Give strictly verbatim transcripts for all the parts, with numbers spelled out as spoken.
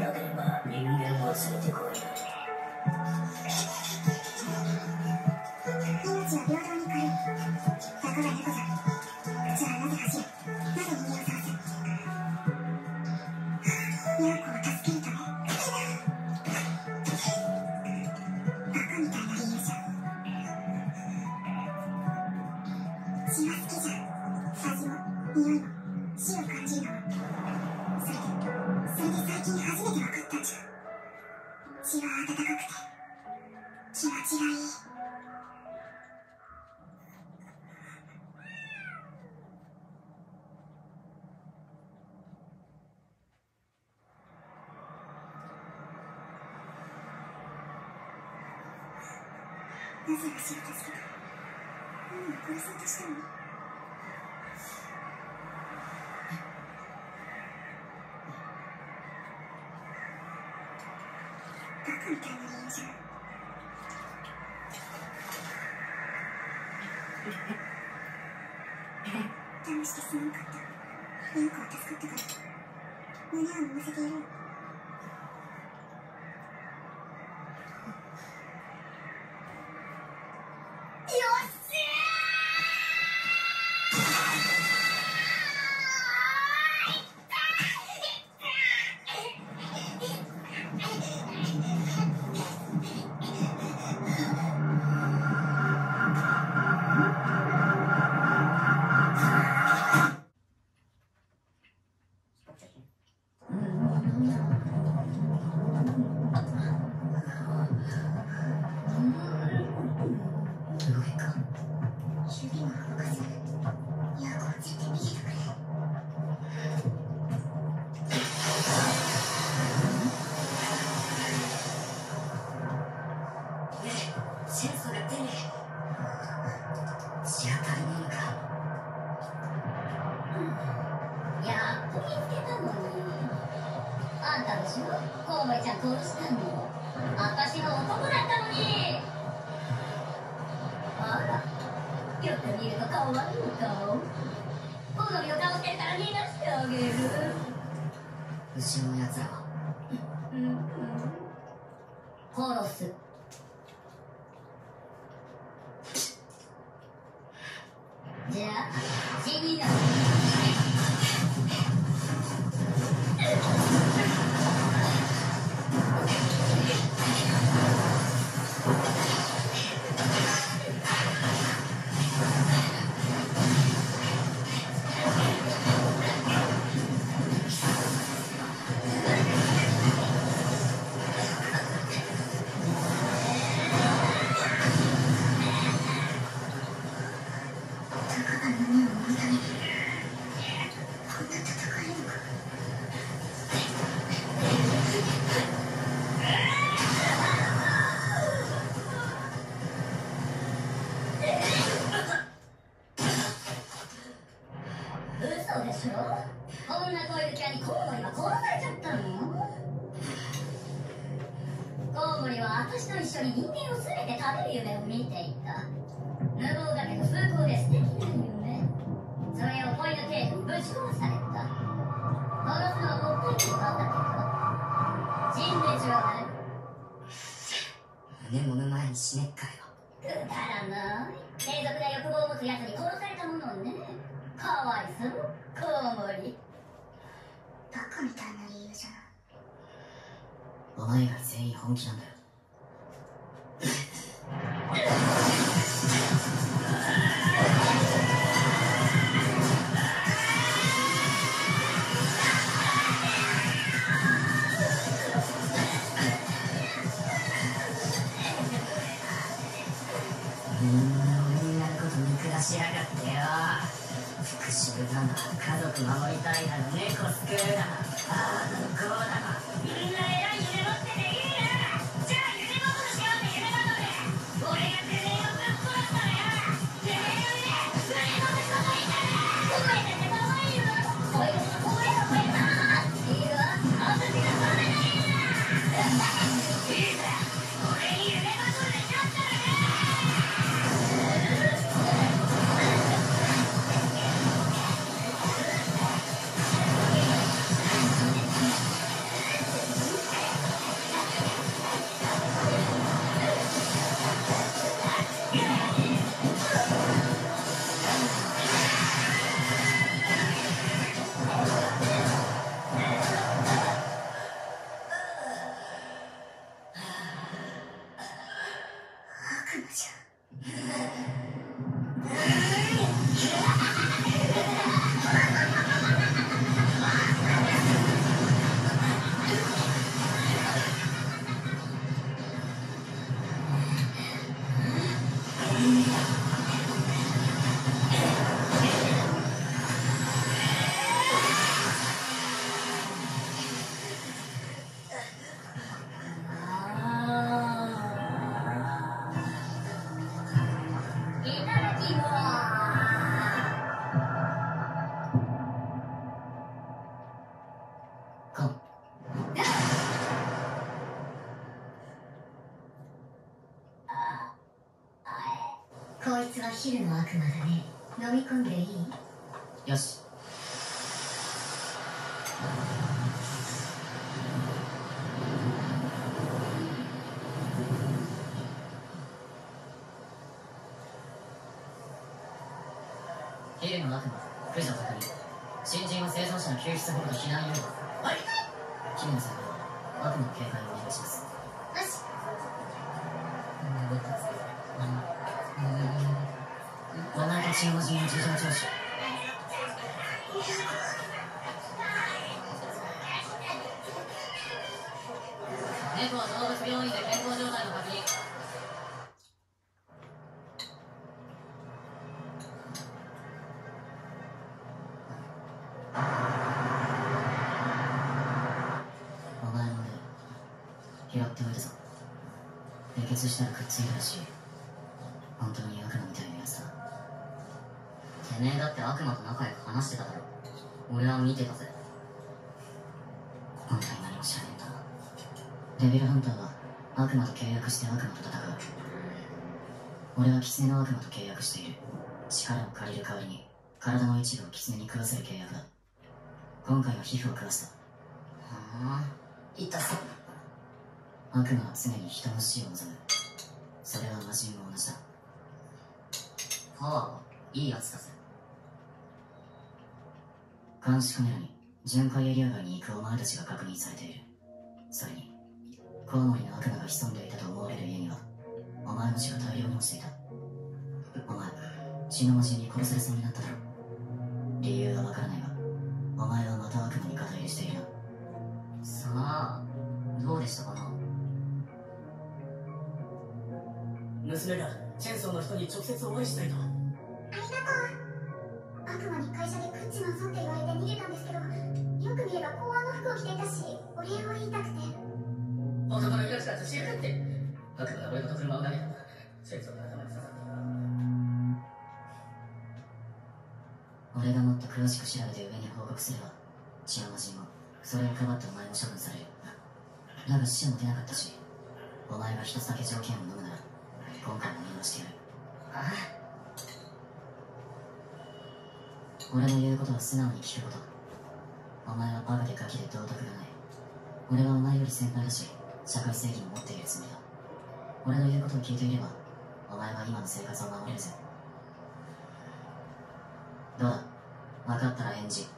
なければ人間を連れてこい。 命は平等に軽い。たかが猫じゃ。じゃあなぜ走る？なぜ人間を探す？ニャーコを助けるため。バカみたいな理由じゃ。血は好きじゃん。味も匂いも死を感じるのも。それでそれで最近初めて分かったんじゃ。血は温かくて気持ちがいい。なぜ足を助けた？何を殺そうとしたの？バカみたいな理由じゃん。騙してすまんかった。ニャーコは助かったから胸を揉ませてやるよ。 コウモリちゃん殺したの私の男だったのに。あら、よく見ると可愛い顔。好みの顔してるから逃がしてあげる。 後ろのやつらはうんうん殺す。じゃあ死になさい。嘘でしょ。こんな恋人にコウモリは殺されちゃったの。コウモリは私と一緒に人間を全て食べる夢を見ていた。無謀だけど崇高で素敵な夢。それを恋の程度にぶち壊された。殺すのはもったいないことだけど死んでちょうだい。 胸もむ前に死ねっかよ。 くだらない低俗な欲望を持つ奴に殺されたものね。かわいそうコウモリ。 バカみたいな理由じゃな。 お前ら全員本気なんだよ。みんな俺にやること見下しやがってよ。復讐だの、家族守りたいだの、猫救うだの、ああだのこうだの、みんな偉い夢持ってていいな。じゃあ夢バトルしようぜ。夢バトル。俺がてめえをぶっ殺すからよ。てめえの夢ぶっ殺すこといいから。声だけ可愛いよ。声だけ声だ声だ。いいわ、あぶきが止めないんだ。いいぜ、俺に夢バトルで勝ったらね。 こいつは昼の悪魔だね。飲み込んでいい？ よし。昼の悪魔、駆除確認。新人は生存者の救出保護と避難誘導。はい。君の先ほど悪魔の警戒をお願いします。 よし。 お前たちの人の事情聴取。猫は動物病院で健康状態の確認。お前の腕拾っておいたぞ。輸血したらくっついたらしい。本当に悪魔みたいなやつだ。てめえだって悪魔と仲良く話してただろ。俺は見てたぜ。本当に何も知らねえんだな。デビルハンターは悪魔と契約して悪魔と戦う。俺は狐の悪魔と契約している。力を借りる代わりに体の一部を狐に食わせる契約だ。今回は皮膚を食わせた。はあ、痛そう。悪魔は常に人の死を望む。それは魔人も同じだ。パワーはいいやつだぜ。監視カメラに巡回エリア外に行くお前たちが確認されている。それにコウモリの悪魔が潜んでいたと思われる家にはお前の血が大量に落ちていた。お前血の魔人に殺されそうになっただろ。理由はわからないがお前はまた悪魔に肩入れしているな。さあどうでしたかな。 娘がチェンソーの人に直接お会いしたいと。 ありがとう。悪魔に会社で食っちまうぞって言われて逃げたんですけど、よく見れば公安の服を着ていたし、お礼を言いたくて。 男の命だとしやがって。悪魔が俺ごと車を投げたんだ。チェンソーが頭に刺さっている。 俺がもっと詳しく調べて上に報告すれば血の魔人もそれをかばってお前も処分される。だが死者も出なかったし、お前が一つだけ条件を飲むなら今回も見直してやる。 ああ、 俺の言うことは素直に聞くこと。お前はバカでガキで道徳がない。俺はお前より先輩だし社会正義も持っているつもりだ。俺の言うことを聞いていればお前は今の生活を守れるぜ。どうだ、分かったら返事。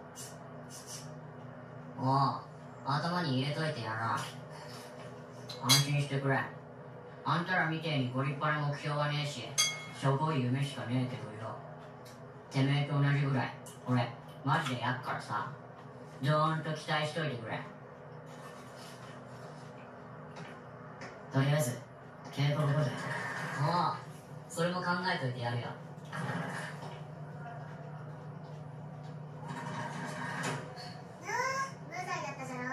おう、頭に入れといてやろう。安心してくれ。あんたらみてえにご立派な目標はねえし、しょぼい夢しかねえけどよ。てめえと同じぐらい俺マジでやっからさ、どーんと期待しといてくれ。 とりあえず稽古覚えて。 おう、それも考えといてやるよ。 無罪だったじゃろ。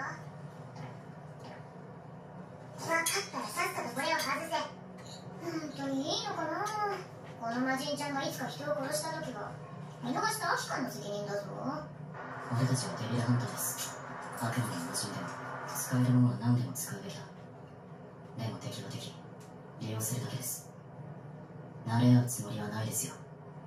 分かったらさっさとこれを外せ。本当にいいのかな。この魔人ちゃんがいつか人を殺した時は見逃したアキカンの責任だぞ。 俺たちはデビルハンターです。悪魔でも魔人でも使えるものは何でも使うべきだ。でも敵は敵、利用するだけです。慣れ合うつもりはないですよ。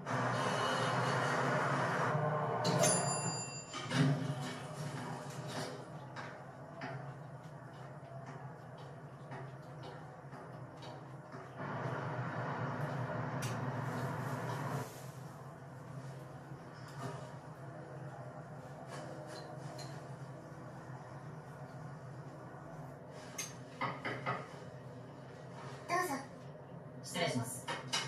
どうぞ。 失礼します。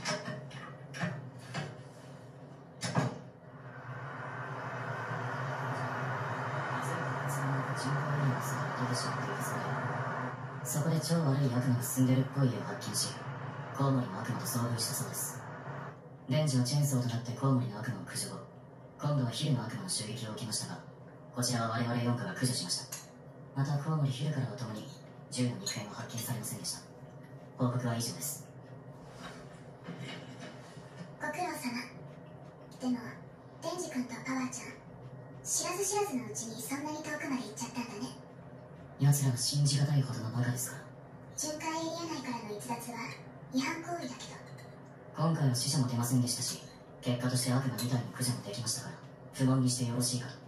そこで超悪い悪魔が住んでるっぽい家を発見し、コウモリの悪魔と遭遇したそうです。レンジはチェーンソーとなってコウモリの悪魔を駆除後、今度はヒルの悪魔の襲撃を受けましたが、こちらは我々よん課が駆除しました。またコウモリヒルからは共に銃の肉片は発見されませんでした。報告は以上です。 ご苦労様。でもデンジ君とパワーちゃん、知らず知らずのうちにそんなに遠くまで行っちゃったんだね。 奴らは信じがたいほどのバカですから。 巡回エリア内からの逸脱は違反行為だけど。 今回は死者も出ませんでしたし、結果として悪魔みたいに駆除もできましたから、不問にしてよろしいかと。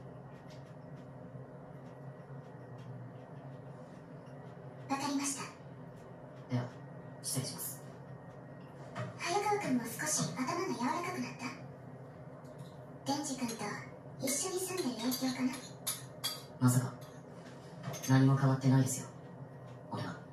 わかりました。 では失礼します。 早川君も少し頭が柔らかくなった？デンジ君と一緒に住んでる影響かな？ まさか何も変わってないですよ、俺は。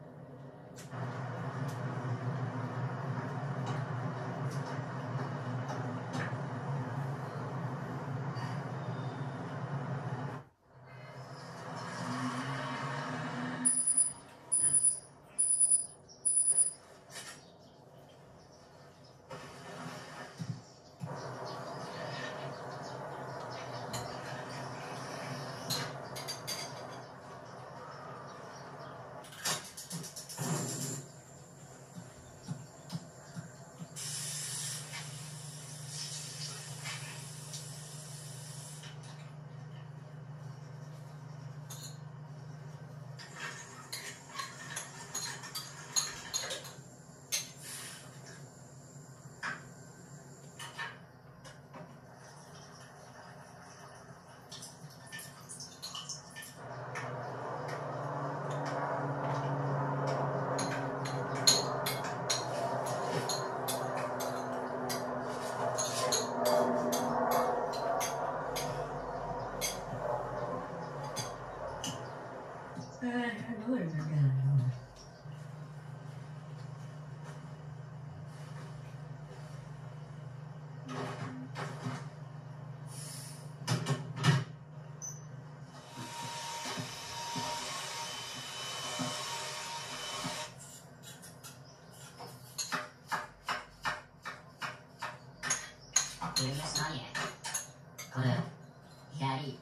これ何？これ左。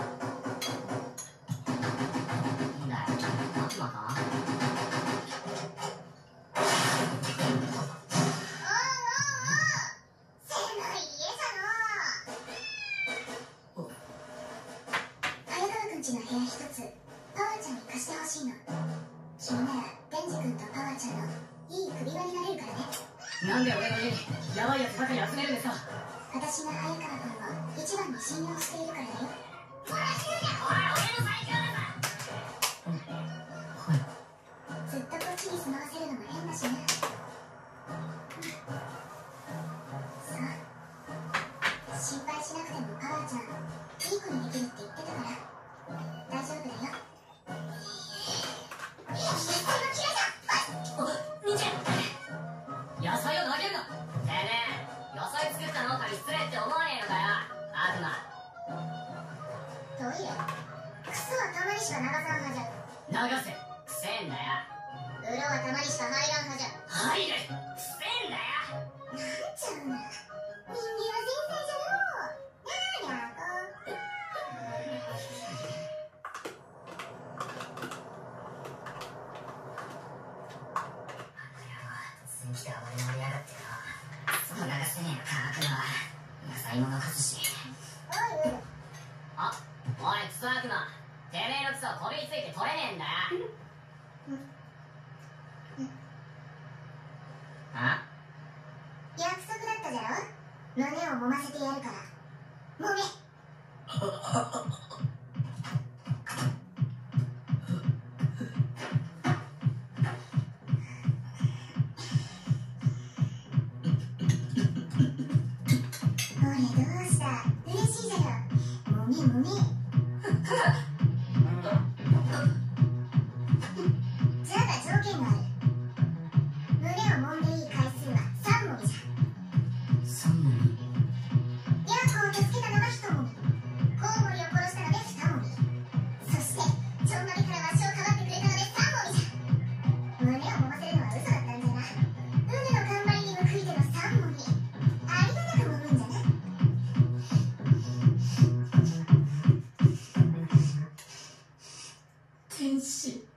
なんだよ、悪魔か？なんで俺の家にヤバいやつばかり集めるんですか？ 私が早川君を一番に信用しているからだよ。ほら言うね、ほら俺の最強だぞ。 はい。 ずっとこっちに住まわせるのも変だしね。さあ、心配しなくてもパワーちゃんいい子にできるって言ってたから大丈夫だよ。 野菜を投げるな。てめえ、野菜作った農家に失礼って思わねえのかよ、悪魔。 トイレクソはたまにしか流さんはじゃ。 流せ、くせえんだよ。 風呂はたまにしか入らんはじゃ。 入る、くせえんだよ。 なんちゃうな、人間は繊細じゃのう。なあにゃーこ。 突然来て暴れ盛りやがってよ。そう流せねえのか、悪魔は。野菜も残すし。 おいおい、 あ、おい、クソ悪魔。てめえのクソこびりついて取れねえんだよ。あ？ 約束だったじゃろ。胸を揉ませてやるから揉め。ほれどうした、嬉しいじゃろ。揉め揉め。じゃが条件がある。胸を揉んでいい回数はさんもみじゃ。 三もみ。 ヤーコを助けたのはひともみ、コウモリを殺したのでふたもみ、そしてちょんまりからわしをかばってくれたのでさんもみじゃ。胸を揉ませるのは嘘だったんじゃな。海の頑張りに報いてのさんもみ、ありがたく揉むんじゃな。 天使。